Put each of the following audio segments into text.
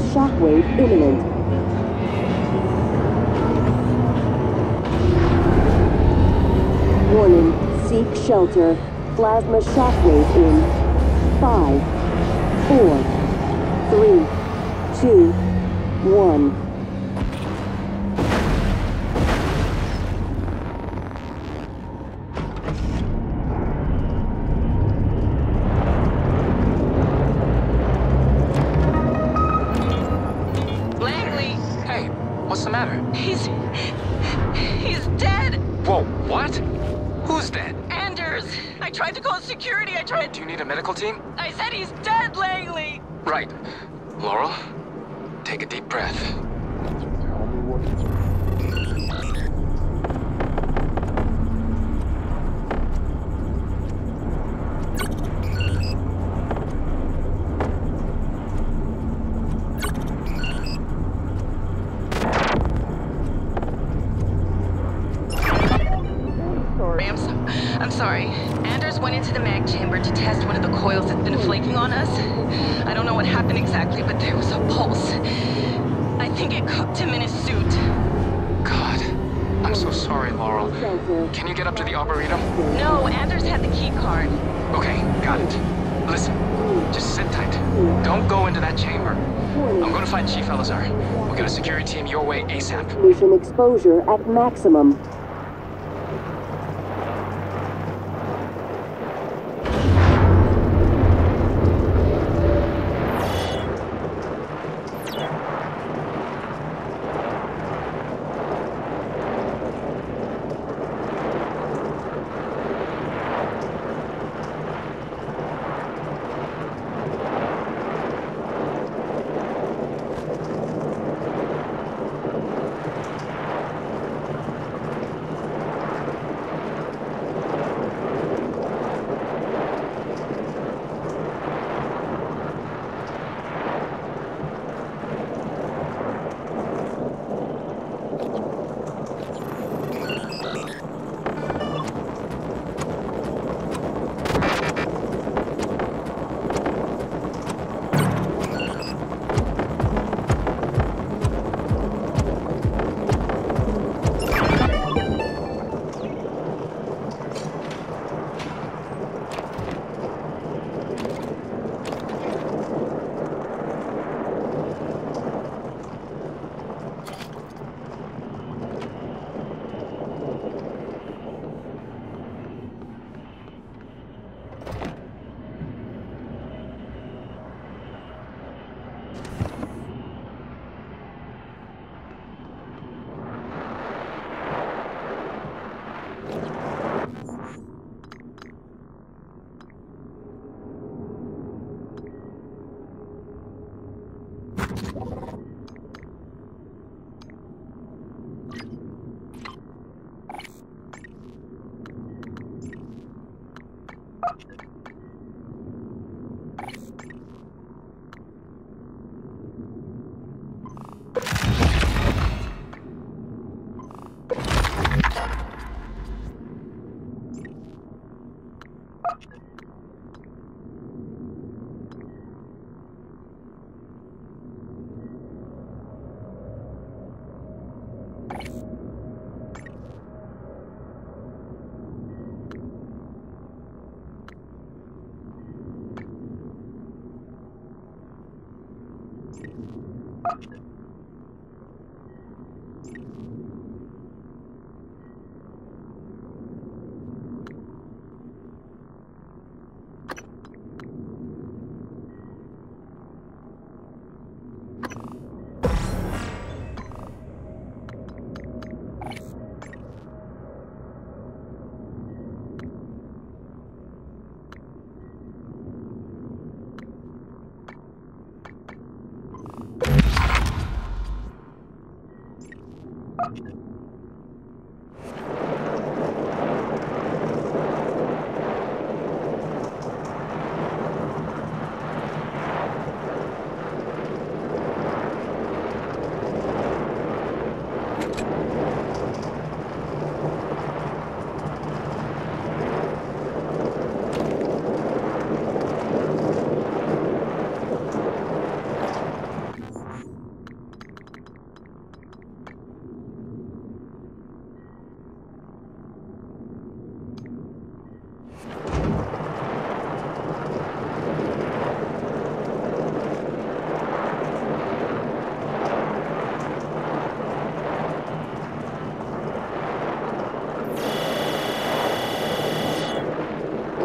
shockwave imminent. Warning, seek shelter. Plasma shockwave in 5, 4, 3, 2, 1. What's the matter? He's dead! Whoa, what? Who's dead? Anders! I tried to call security, Do you need a medical team? I said he's dead, Langley! Right. Laurel, take a deep breath. I'm sorry. Anders went into the mag chamber to test one of the coils that's been flaking on us. I don't know what happened exactly, but there was a pulse. I think it cooked him in his suit. God, I'm so sorry, Laurel. Can you get up to the Arboretum? No, Anders had the key card. Okay, got it. Listen, just sit tight. Don't go into that chamber. I'm going to find Chief Elazar. We'll get a security team your way ASAP. Mission exposure at maximum.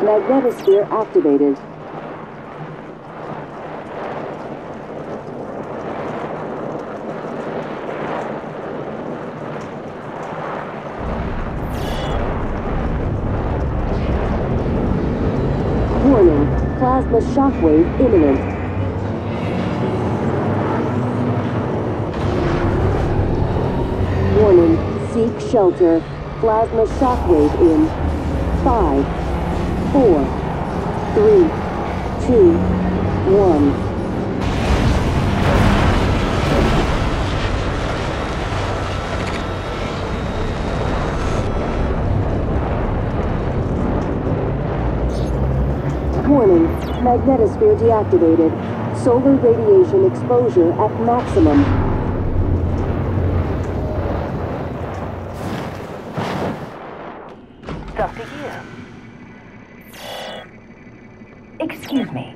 Magnetosphere activated. Warning, plasma shockwave imminent. Warning, seek shelter. Plasma shockwave in 5, 4, 3, 2, 1. Warning, magnetosphere deactivated. Solar radiation exposure at maximum. Dr. Yu. Excuse me.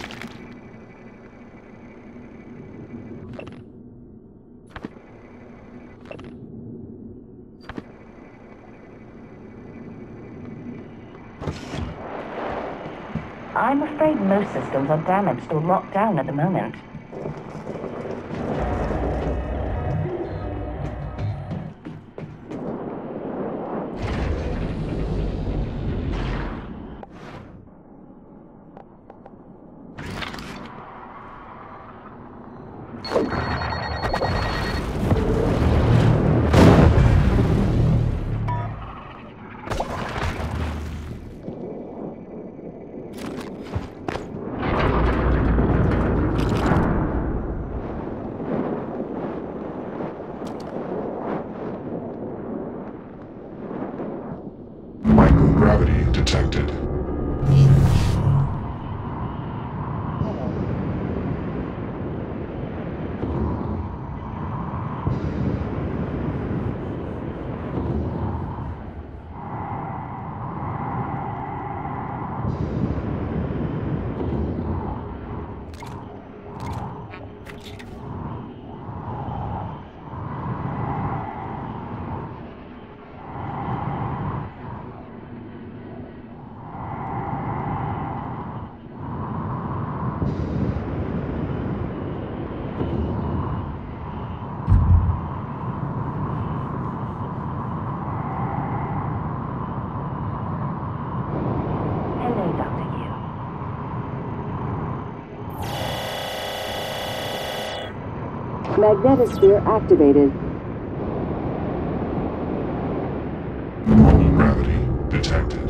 I'm afraid most systems are damaged or locked down at the moment. Microgravity detected. Hello, Dr. Yu. Magnetosphere activated. Normal gravity detected.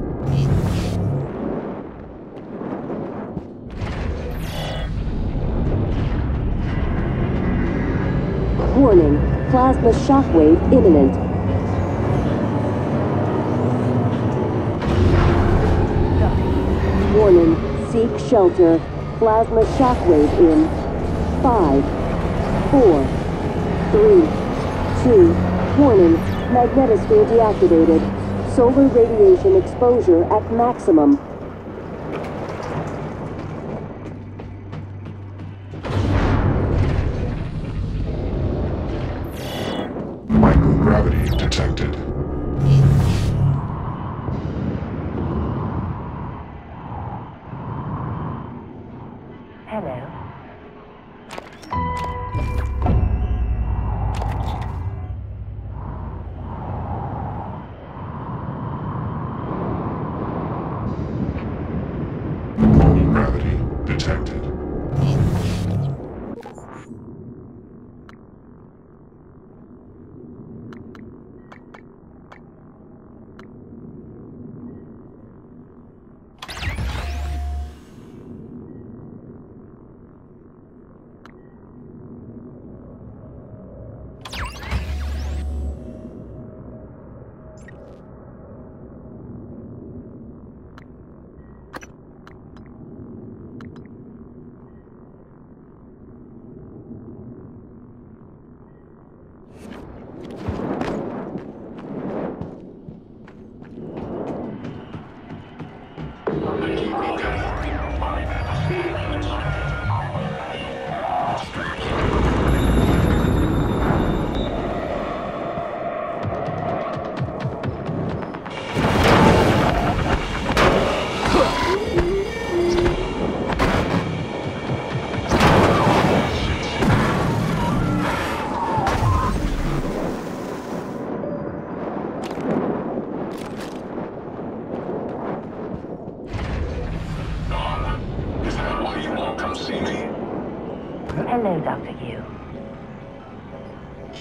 Warning, plasma shockwave imminent. Warning, seek shelter. Plasma shockwave in 5, 4, 3, 2. Warning, magnetosphere deactivated. Solar radiation exposure at maximum. Microgravity detected. Hello. Normal gravity detected.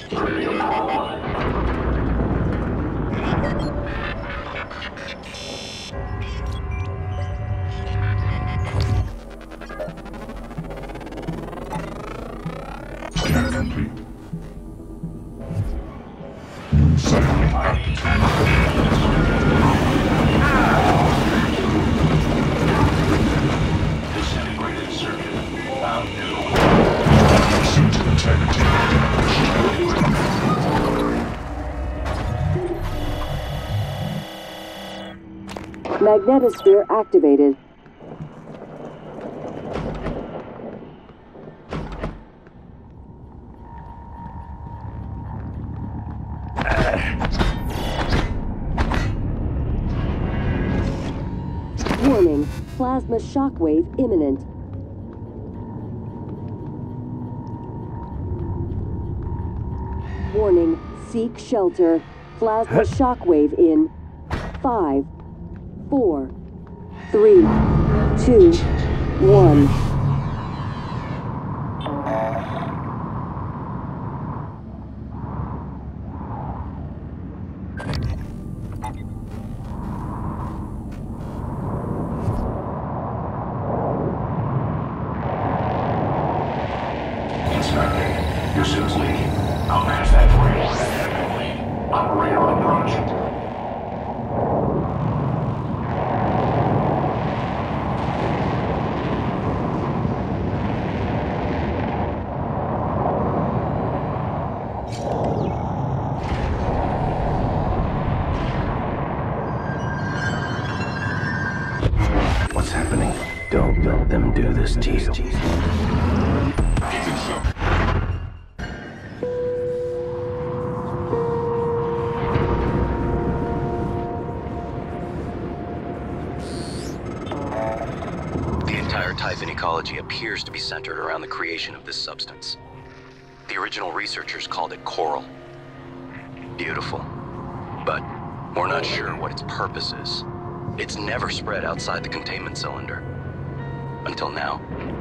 Scan complete. New site active. Disintegrated circuit. Found new. Suit integrity damaged. Magnetosphere activated. Warning, plasma shockwave imminent. Warning, seek shelter. Plasma shockwave in 5, 4, 3, 2, 1. Inspector, your suit's leaking. I'll manage that for you. Operator approach. What's happening? Don't let them do this to you. The entire Typhon ecology appears to be centered around the creation of this substance. The original researchers called it coral. Beautiful. But we're not sure what its purpose is. It's never spread outside the containment cylinder. Until now.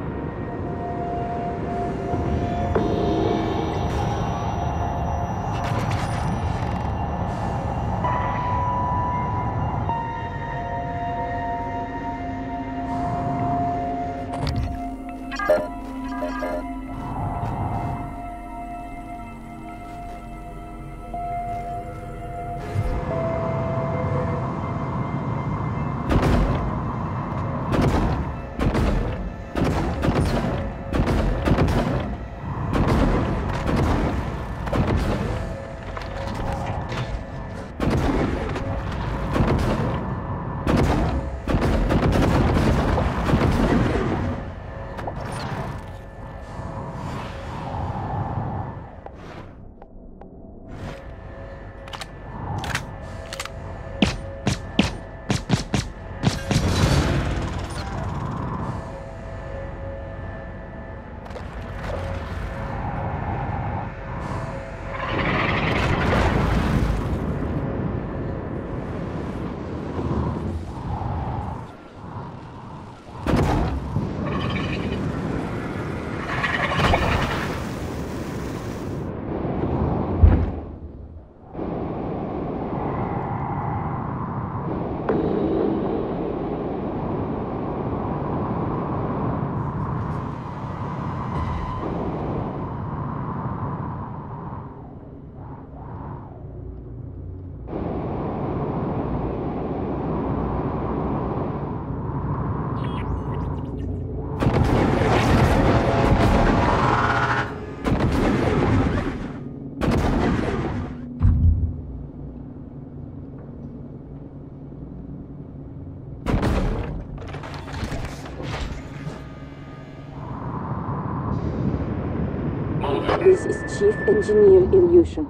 This is Chief Engineer Ilyushin.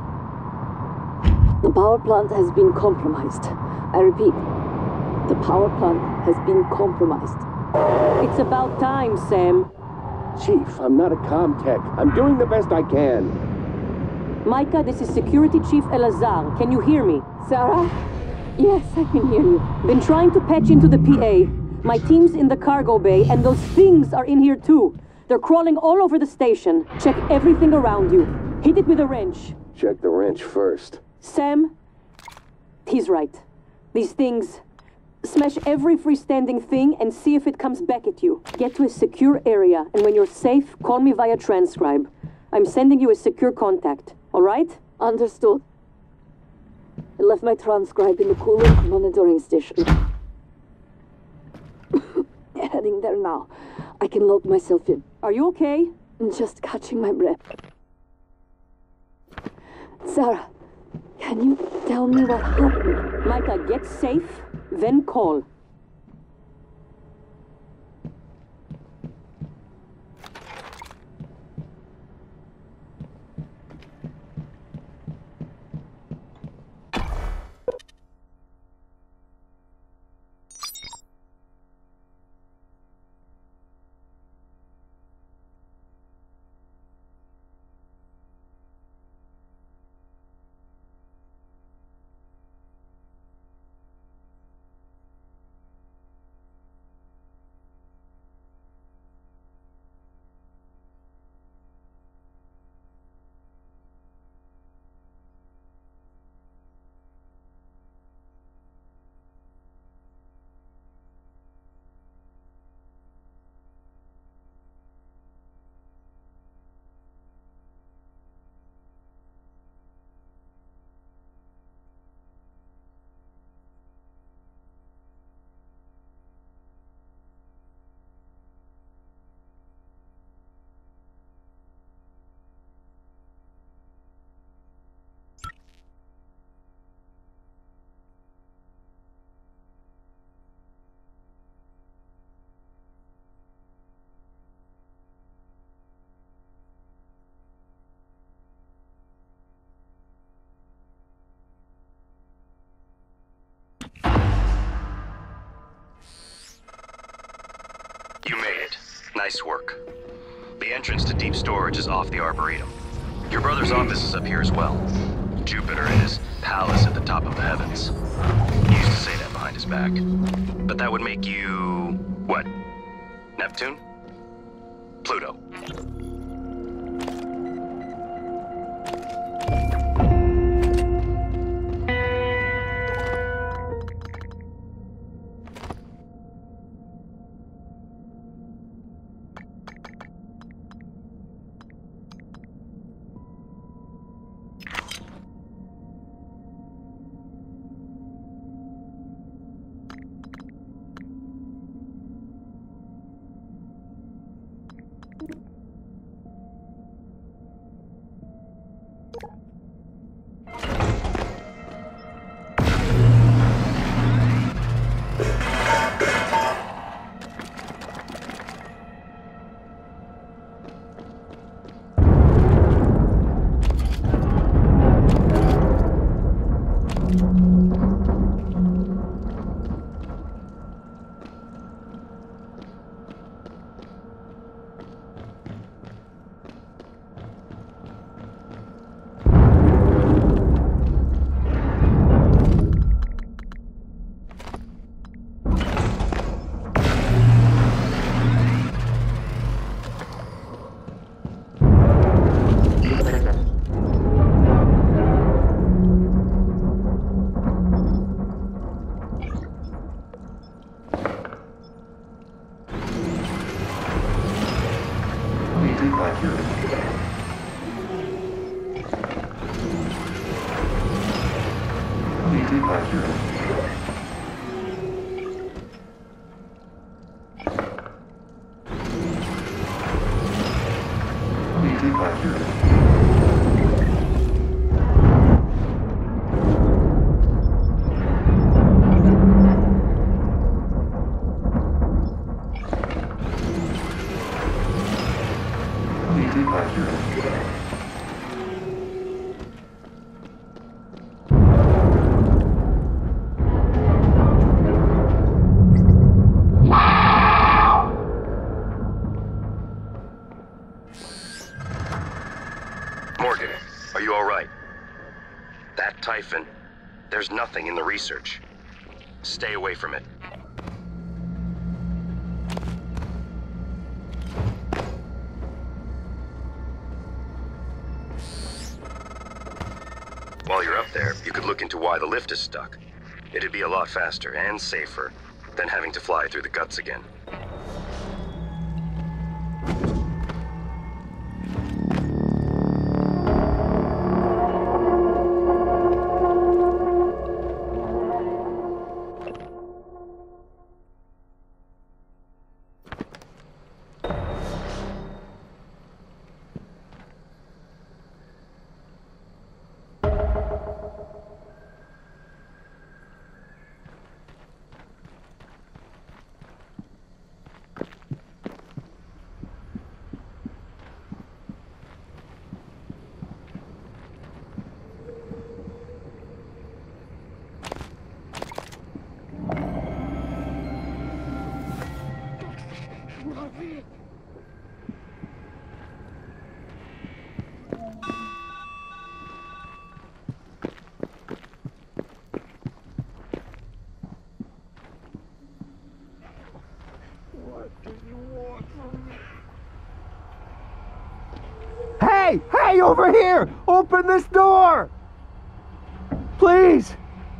The power plant has been compromised. I repeat, the power plant has been compromised. It's about time, Sam. Chief, I'm not a comm tech. I'm doing the best I can. Micah, this is Security Chief Elazar. Can you hear me? Sarah? Yes, I can hear you. Been trying to patch into the PA. My team's in the cargo bay, and those things are in here too. They're crawling all over the station. Check everything around you. Hit it with a wrench. Check the wrench first. Sam, he's right. These things... Smash every freestanding thing and see if it comes back at you. Get to a secure area, and when you're safe, call me via transcribe. I'm sending you a secure contact, all right? Understood. I left my transcribe in the coolant monitoring station. Heading there now. I can lock myself in. Are you okay? I'm just catching my breath. Sarah, can you tell me what happened? Micah, get safe, then call. You made it. Nice work. The entrance to deep storage is off the Arboretum. Your brother's office is up here as well. Jupiter and his palace at the top of the heavens. He used to say that behind his back. But that would make you... what? Neptune? Pluto. Morgan, are you all right? That Typhon, there's nothing in the research. Stay away from it. While you're up there, you could look into why the lift is stuck. It'd be a lot faster and safer than having to fly through the guts again. Hey! Hey, over here! Open this door! Please!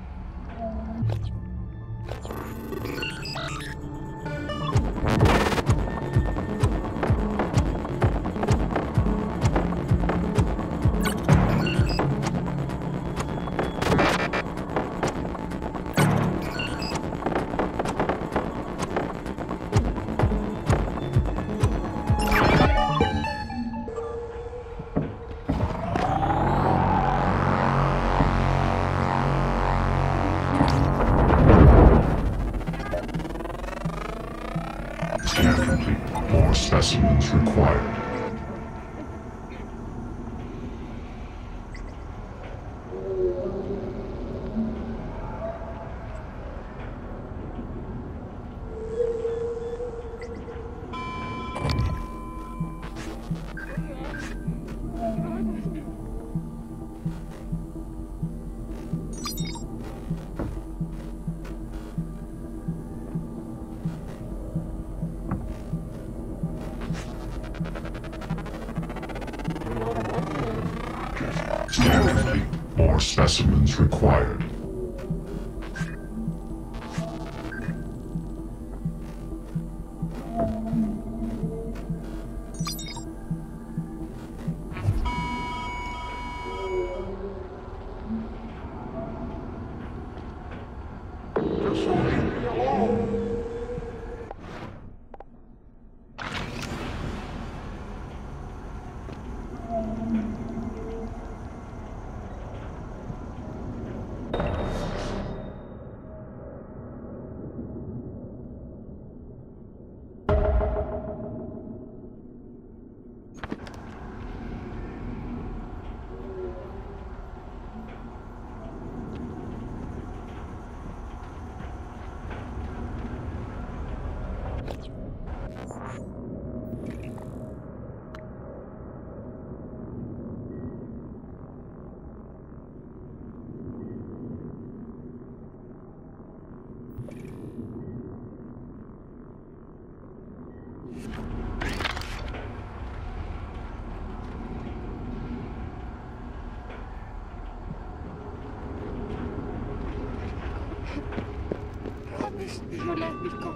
Scan complete. More specimens required. Scan complete. More specimens required. You let me go.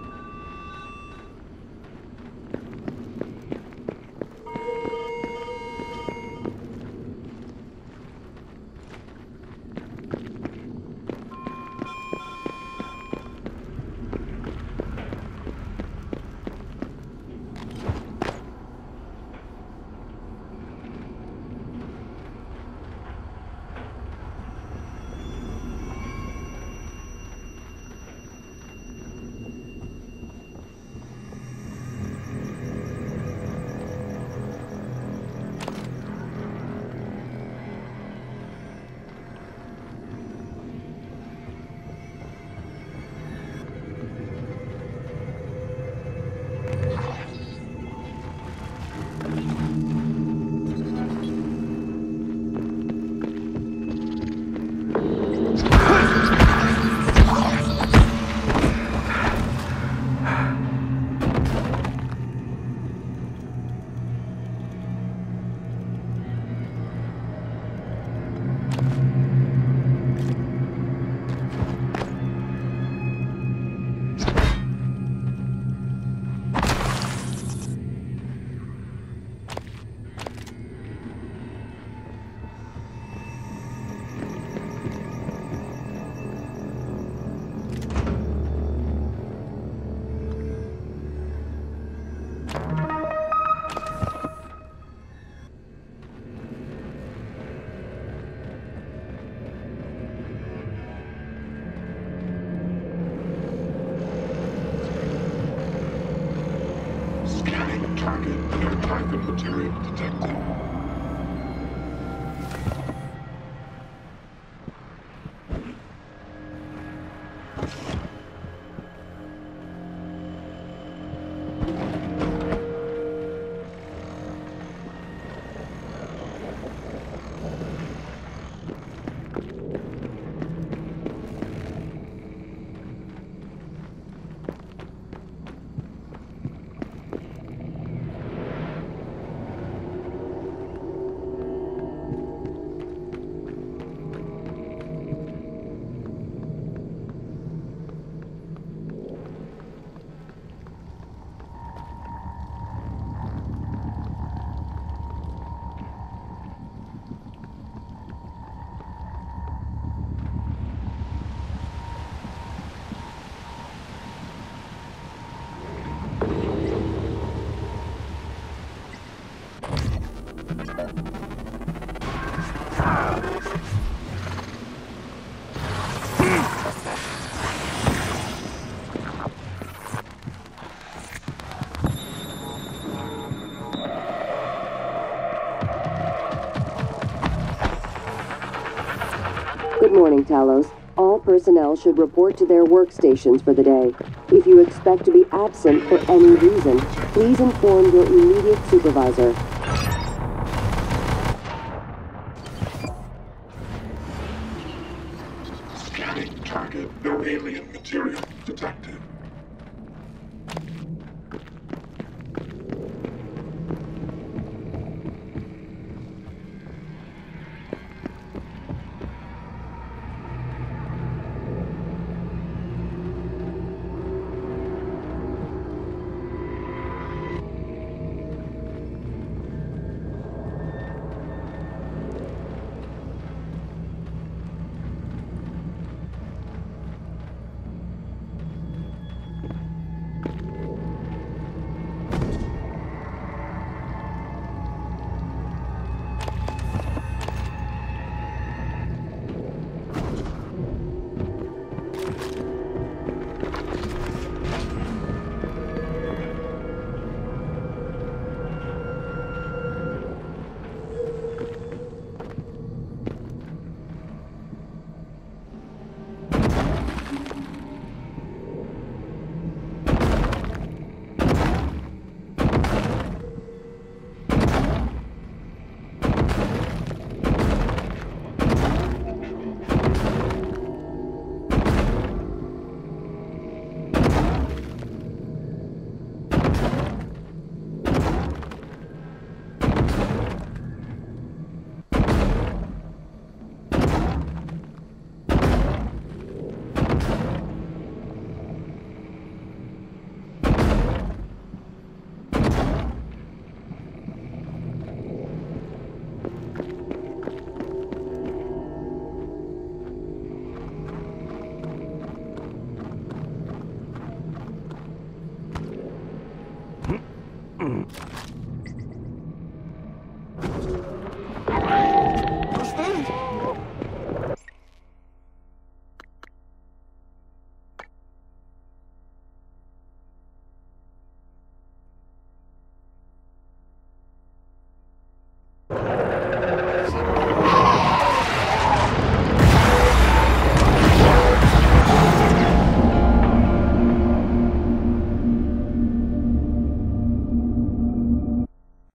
target. No Typhon material detected. Good morning, Talos. All personnel should report to their workstations for the day. If you expect to be absent for any reason, please inform your immediate supervisor. Scanning target. No alien material detected.